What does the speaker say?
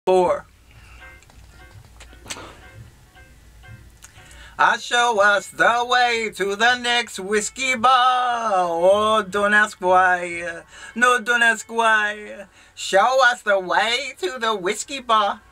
4. Show us the way to the next whiskey bar. Oh, don't ask why. No, don't ask why. Show us the way to the whiskey bar.